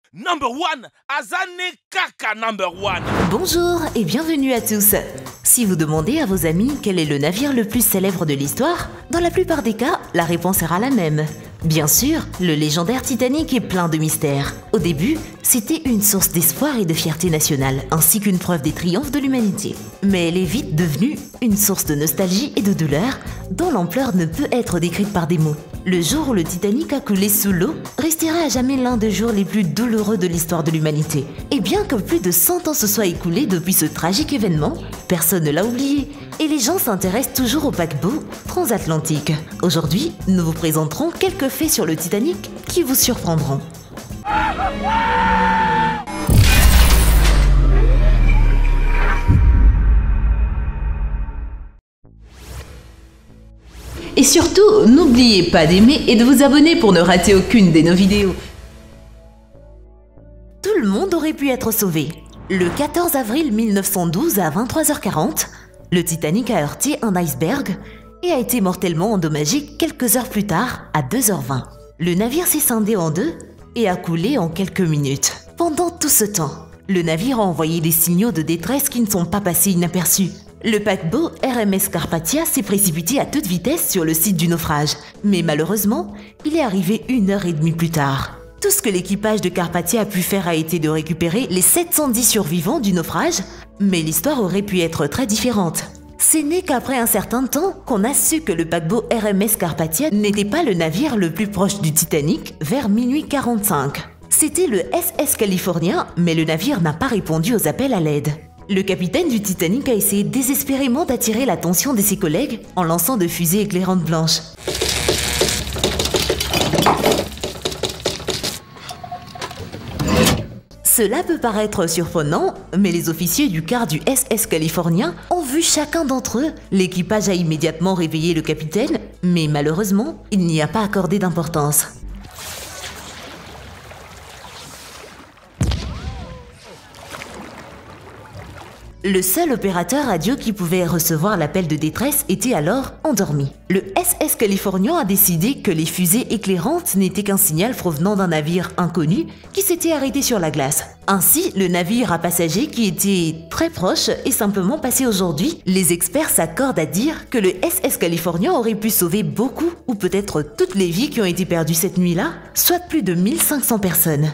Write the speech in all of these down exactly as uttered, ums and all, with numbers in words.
Number one, Azane Kaka number one. Bonjour et bienvenue à tous. Si vous demandez à vos amis quel est le navire le plus célèbre de l'histoire, dans la plupart des cas, la réponse sera la même. Bien sûr, le légendaire Titanic est plein de mystères. Au début, c'était une source d'espoir et de fierté nationale, ainsi qu'une preuve des triomphes de l'humanité. Mais elle est vite devenue une source de nostalgie et de douleur, dont l'ampleur ne peut être décrite par des mots. Le jour où le Titanic a coulé sous l'eau restera à jamais l'un des jours les plus douloureux de l'histoire de l'humanité. Et bien que plus de cent ans se soient écoulés depuis ce tragique événement, personne ne l'a oublié. Et les gens s'intéressent toujours au paquebot transatlantique. Aujourd'hui, nous vous présenterons quelques faits sur le Titanic qui vous surprendront. Et surtout, n'oubliez pas d'aimer et de vous abonner pour ne rater aucune de nos vidéos. Tout le monde aurait pu être sauvé. Le quatorze avril mille neuf cent douze à vingt-trois heures quarante, le Titanic a heurté un iceberg et a été mortellement endommagé quelques heures plus tard à deux heures vingt. Le navire s'est scindé en deux et a coulé en quelques minutes. Pendant tout ce temps, le navire a envoyé des signaux de détresse qui ne sont pas passés inaperçus. Le paquebot R M S Carpathia s'est précipité à toute vitesse sur le site du naufrage, mais malheureusement, il est arrivé une heure et demie plus tard. Tout ce que l'équipage de Carpathia a pu faire a été de récupérer les sept cent dix survivants du naufrage, mais l'histoire aurait pu être très différente. C'est né qu'après un certain temps qu'on a su que le paquebot R M S Carpathia n'était pas le navire le plus proche du Titanic vers minuit quarante-cinq. C'était le S S California, mais le navire n'a pas répondu aux appels à l'aide. Le capitaine du Titanic a essayé désespérément d'attirer l'attention de ses collègues en lançant de fusées éclairantes blanches. Cela peut paraître surprenant, mais les officiers du quart du S S California ont vu chacun d'entre eux. L'équipage a immédiatement réveillé le capitaine, mais malheureusement, il n'y a pas accordé d'importance. Le seul opérateur radio qui pouvait recevoir l'appel de détresse était alors endormi. Le S S California a décidé que les fusées éclairantes n'étaient qu'un signal provenant d'un navire inconnu qui s'était arrêté sur la glace. Ainsi, le navire à passagers qui était très proche est simplement passé aujourd'hui. Les experts s'accordent à dire que le S S California aurait pu sauver beaucoup ou peut-être toutes les vies qui ont été perdues cette nuit-là, soit plus de mille cinq cents personnes.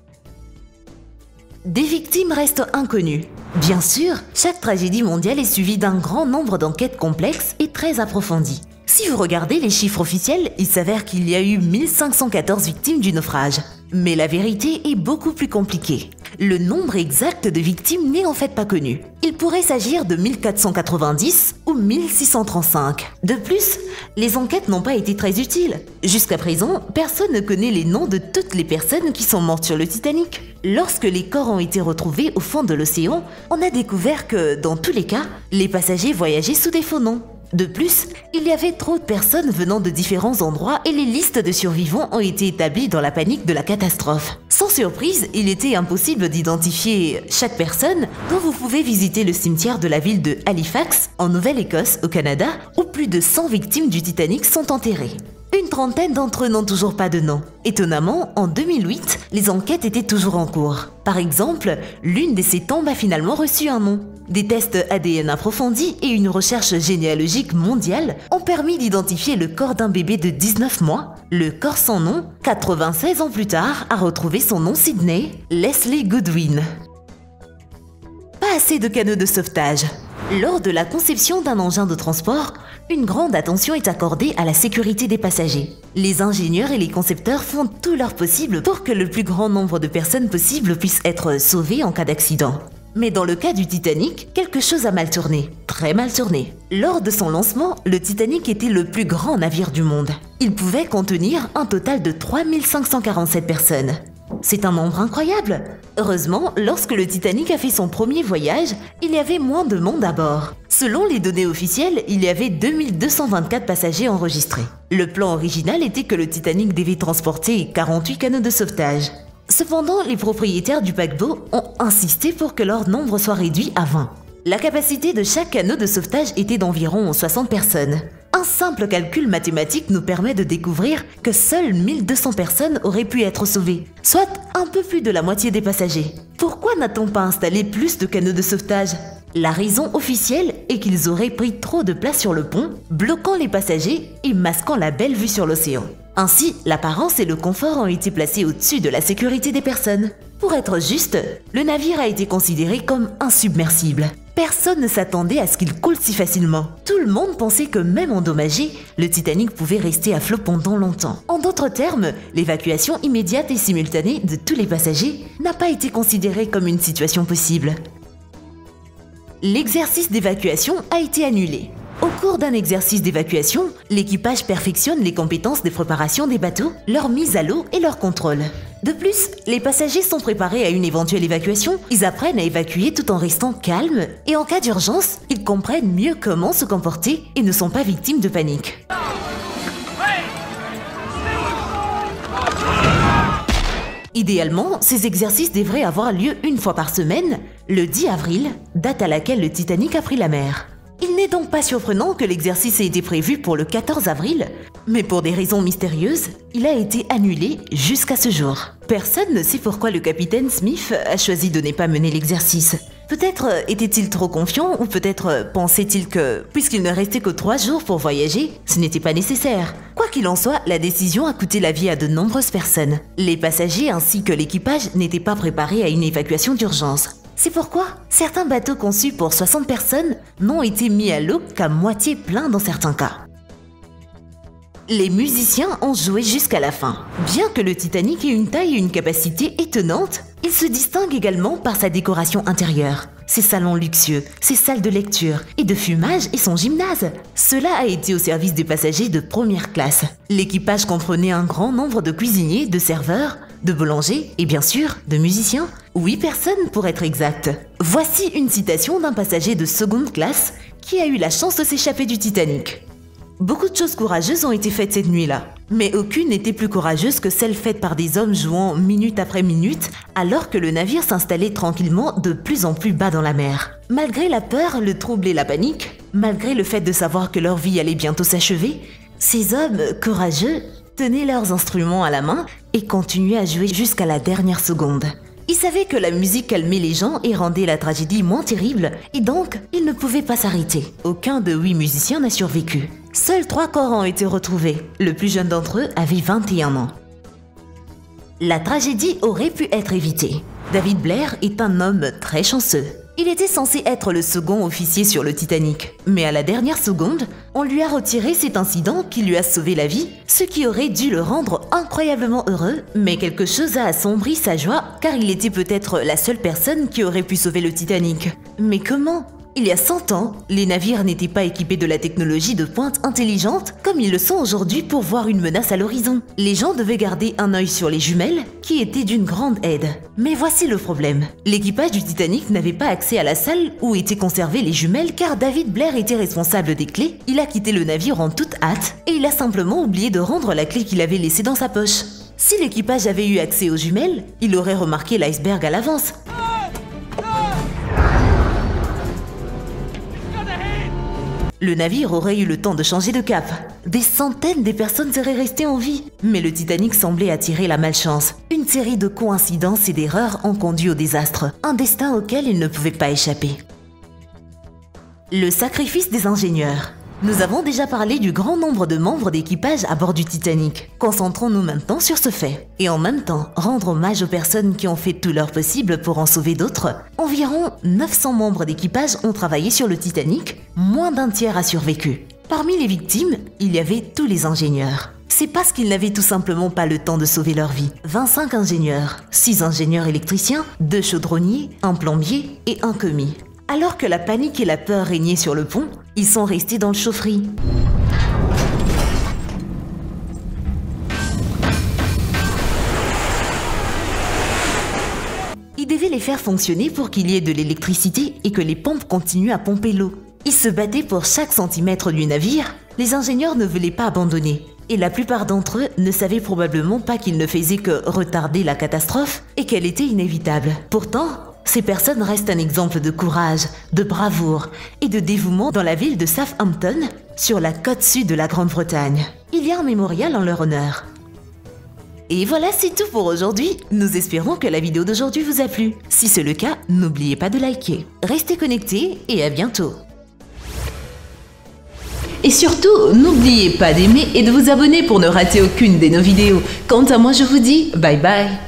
Des victimes restent inconnues. Bien sûr, chaque tragédie mondiale est suivie d'un grand nombre d'enquêtes complexes et très approfondies. Si vous regardez les chiffres officiels, il s'avère qu'il y a eu mille cinq cent quatorze victimes du naufrage. Mais la vérité est beaucoup plus compliquée. Le nombre exact de victimes n'est en fait pas connu. Il pourrait s'agir de mille quatre cent quatre-vingt-dix ou mille six cent trente-cinq. De plus, les enquêtes n'ont pas été très utiles. Jusqu'à présent, personne ne connaît les noms de toutes les personnes qui sont mortes sur le Titanic. Lorsque les corps ont été retrouvés au fond de l'océan, on a découvert que, dans tous les cas, les passagers voyageaient sous des faux noms. De plus, il y avait trop de personnes venant de différents endroits et les listes de survivants ont été établies dans la panique de la catastrophe. Sans surprise, il était impossible d'identifier chaque personne, dont vous pouvez visiter le cimetière de la ville de Halifax, en Nouvelle-Écosse, au Canada, où plus de cent victimes du Titanic sont enterrées. Une trentaine d'entre eux n'ont toujours pas de nom. Étonnamment, en deux mille huit, les enquêtes étaient toujours en cours. Par exemple, l'une de ces tombes a finalement reçu un nom. Des tests A D N approfondis et une recherche généalogique mondiale ont permis d'identifier le corps d'un bébé de dix-neuf mois. Le corps sans nom, quatre-vingt-seize ans plus tard, a retrouvé son nom Sydney, Leslie Goodwin. Pas assez de canaux de sauvetage. Lors de la conception d'un engin de transport, une grande attention est accordée à la sécurité des passagers. Les ingénieurs et les concepteurs font tout leur possible pour que le plus grand nombre de personnes possible puissent être sauvées en cas d'accident. Mais dans le cas du Titanic, quelque chose a mal tourné, très mal tourné. Lors de son lancement, le Titanic était le plus grand navire du monde. Il pouvait contenir un total de trois mille cinq cent quarante-sept personnes. C'est un nombre incroyable. Heureusement, lorsque le Titanic a fait son premier voyage, il y avait moins de monde à bord. Selon les données officielles, il y avait deux mille deux cent vingt-quatre passagers enregistrés. Le plan original était que le Titanic devait transporter quarante-huit canots de sauvetage. Cependant, les propriétaires du paquebot ont insisté pour que leur nombre soit réduit à vingt. La capacité de chaque canot de sauvetage était d'environ soixante personnes. Un simple calcul mathématique nous permet de découvrir que seules mille deux cents personnes auraient pu être sauvées, soit un peu plus de la moitié des passagers. Pourquoi n'a-t-on pas installé plus de canaux de sauvetage? La raison officielle est qu'ils auraient pris trop de place sur le pont, bloquant les passagers et masquant la belle vue sur l'océan. Ainsi, l'apparence et le confort ont été placés au-dessus de la sécurité des personnes. Pour être juste, le navire a été considéré comme insubmersible. Personne ne s'attendait à ce qu'il coule si facilement. Tout le monde pensait que même endommagé, le Titanic pouvait rester à flot pendant longtemps. En d'autres termes, l'évacuation immédiate et simultanée de tous les passagers n'a pas été considérée comme une situation possible. L'exercice d'évacuation a été annulé. Au cours d'un exercice d'évacuation, l'équipage perfectionne les compétences de préparation des bateaux, leur mise à l'eau et leur contrôle. De plus, les passagers sont préparés à une éventuelle évacuation, ils apprennent à évacuer tout en restant calmes et en cas d'urgence, ils comprennent mieux comment se comporter et ne sont pas victimes de panique. Idéalement, ces exercices devraient avoir lieu une fois par semaine, le dix avril, date à laquelle le Titanic a pris la mer. Il n'est donc pas surprenant que l'exercice ait été prévu pour le quatorze avril, mais pour des raisons mystérieuses, il a été annulé jusqu'à ce jour. Personne ne sait pourquoi le capitaine Smith a choisi de ne pas mener l'exercice. Peut-être était-il trop confiant ou peut-être pensait-il que, puisqu'il ne restait que trois jours pour voyager, ce n'était pas nécessaire. Quoi qu'il en soit, la décision a coûté la vie à de nombreuses personnes. Les passagers ainsi que l'équipage n'étaient pas préparés à une évacuation d'urgence. C'est pourquoi certains bateaux conçus pour soixante personnes n'ont été mis à l'eau qu'à moitié plein dans certains cas. Les musiciens ont joué jusqu'à la fin. Bien que le Titanic ait une taille et une capacité étonnantes, il se distingue également par sa décoration intérieure. Ses salons luxueux, ses salles de lecture et de fumage et son gymnase. Cela a été au service des passagers de première classe. L'équipage comprenait un grand nombre de cuisiniers, de serveurs, de boulangers et bien sûr de musiciens. Huit personnes pour être exact. Voici une citation d'un passager de seconde classe qui a eu la chance de s'échapper du Titanic. Beaucoup de choses courageuses ont été faites cette nuit-là, mais aucune n'était plus courageuse que celle faite par des hommes jouant minute après minute alors que le navire s'installait tranquillement de plus en plus bas dans la mer. Malgré la peur, le trouble et la panique, malgré le fait de savoir que leur vie allait bientôt s'achever, ces hommes courageux tenaient leurs instruments à la main et continuaient à jouer jusqu'à la dernière seconde. Ils savaient que la musique calmait les gens et rendait la tragédie moins terrible, et donc ils ne pouvaient pas s'arrêter. Aucun de huit musiciens n'a survécu. Seuls trois corps ont été retrouvés. Le plus jeune d'entre eux avait vingt et un ans. La tragédie aurait pu être évitée. David Blair est un homme très chanceux. Il était censé être le second officier sur le Titanic, mais à la dernière seconde, on lui a retiré cet incident qui lui a sauvé la vie, ce qui aurait dû le rendre incroyablement heureux, mais quelque chose a assombri sa joie car il était peut-être la seule personne qui aurait pu sauver le Titanic. Mais comment ? Il y a cent ans, les navires n'étaient pas équipés de la technologie de pointe intelligente comme ils le sont aujourd'hui pour voir une menace à l'horizon. Les gens devaient garder un œil sur les jumelles, qui étaient d'une grande aide. Mais voici le problème. L'équipage du Titanic n'avait pas accès à la salle où étaient conservées les jumelles car David Blair était responsable des clés, il a quitté le navire en toute hâte et il a simplement oublié de rendre la clé qu'il avait laissée dans sa poche. Si l'équipage avait eu accès aux jumelles, il aurait remarqué l'iceberg à l'avance. Le navire aurait eu le temps de changer de cap. Des centaines de personnes seraient restées en vie. Mais le Titanic semblait attirer la malchance. Une série de coïncidences et d'erreurs ont conduit au désastre, un destin auquel il ne pouvait pas échapper. Le sacrifice des ingénieurs. Nous avons déjà parlé du grand nombre de membres d'équipage à bord du Titanic. Concentrons-nous maintenant sur ce fait. Et en même temps, rendre hommage aux personnes qui ont fait tout leur possible pour en sauver d'autres. Environ neuf cents membres d'équipage ont travaillé sur le Titanic, moins d'un tiers a survécu. Parmi les victimes, il y avait tous les ingénieurs. C'est parce qu'ils n'avaient tout simplement pas le temps de sauver leur vie. vingt-cinq ingénieurs, six ingénieurs électriciens, deux chaudronniers, un plombier et un commis. Alors que la panique et la peur régnaient sur le pont, ils sont restés dans le chaufferie. Ils devaient les faire fonctionner pour qu'il y ait de l'électricité et que les pompes continuent à pomper l'eau. Ils se battaient pour chaque centimètre du navire. Les ingénieurs ne voulaient pas abandonner. Et la plupart d'entre eux ne savaient probablement pas qu'ils ne faisaient que retarder la catastrophe et qu'elle était inévitable. Pourtant, ces personnes restent un exemple de courage, de bravoure et de dévouement dans la ville de Southampton, sur la côte sud de la Grande-Bretagne. Il y a un mémorial en leur honneur. Et voilà, c'est tout pour aujourd'hui. Nous espérons que la vidéo d'aujourd'hui vous a plu. Si c'est le cas, n'oubliez pas de liker. Restez connectés et à bientôt. Et surtout, n'oubliez pas d'aimer et de vous abonner pour ne rater aucune de nos vidéos. Quant à moi, je vous dis bye bye.